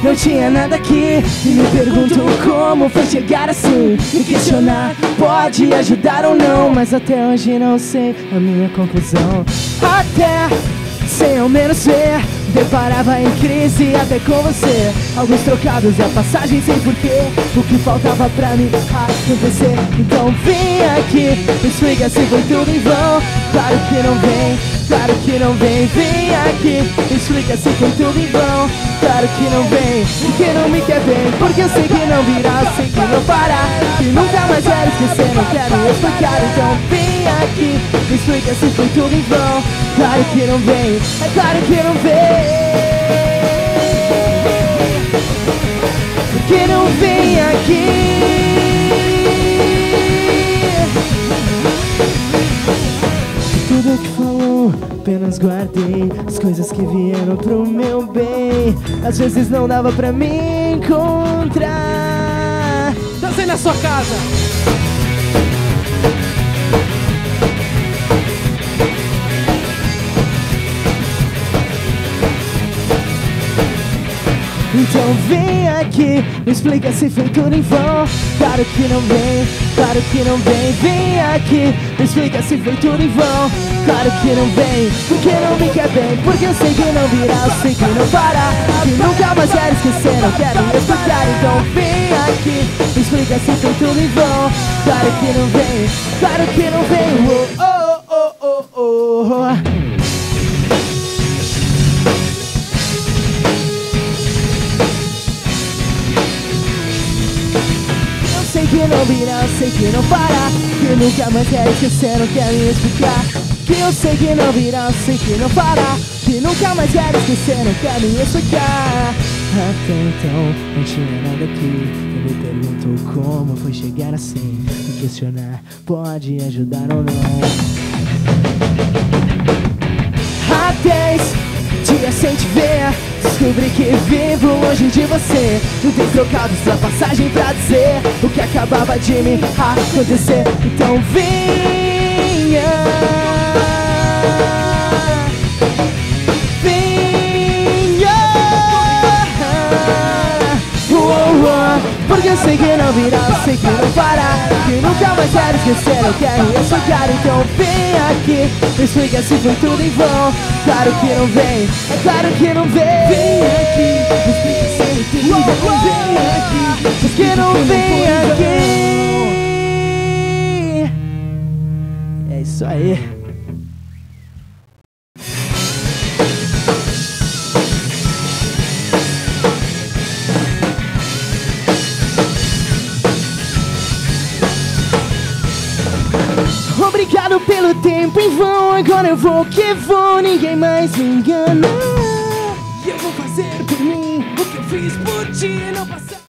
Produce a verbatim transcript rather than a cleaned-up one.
não tinha nada aqui. E me pergunto como foi chegar assim. Me questionar pode ajudar ou não, mas até hoje não sei a minha conclusão. Até sem ao menos ver, deparava em crise até com você. Alguns trocados e a passagem sem porquê, o que faltava pra mim acontecer. Então vem aqui, me explica se foi tudo em vão. Claro que não vem, claro que não vem. Vem aqui, me explica se foi tudo em vão. Claro que não vem, porque não me quer bem. Porque eu sei que não virá, sei que não parar, que nunca mais quero esquecer, não quero explicar. Então vem aqui, me explica se foi tudo em vão. Claro que não vem, é claro que não vem. Porque não vem aqui. Tudo que falou, apenas guardei as coisas que vieram pro meu bem. Às vezes não dava pra me encontrar. Dancei na sua casa. Então vem aqui, me explica se foi tudo em vão. Claro que não vem, claro que não vem. Vem aqui, me explica se foi tudo em vão. Claro que não vem, porque não me quer bem. Porque eu sei que não virá, eu sei que não parar, que nunca mais quero esquecer, não quero me explicar. Então vem aqui, me explica se foi tudo em vão. Claro que não vem, claro que não vem. Oh, oh, oh, oh, oh. Sei que não virá, sei que não parar, que nunca mais quero esquecer, não quero me explicar. Que eu sei que não virá, sei que não parar, que nunca mais quero esquecer, não quero me explicar. Até então não tinha nada aqui. Eu me pergunto como foi chegar assim. Me questionar pode ajudar ou não. Até dia sem te ver, descobri que vivo longe de você. Não tem trocados pra passagem pra dizer o que acabava de me acontecer. Então venha, venha, oh, oh, oh. Porque eu sei que não virá, eu sei que não parar, que nunca mais quero esquecer, eu quero explicar. Então vem aqui, me explica se foi tudo em vão. Claro que não vem, é claro que não vem. Vem aqui, me explica se foi tudo em vão. Vem aqui, porque não vem aqui. É isso aí. Obrigado pelo tempo em vão, agora eu vou que vou, ninguém mais me engana. e eu vou fazer por mim o que eu fiz por ti, não passar.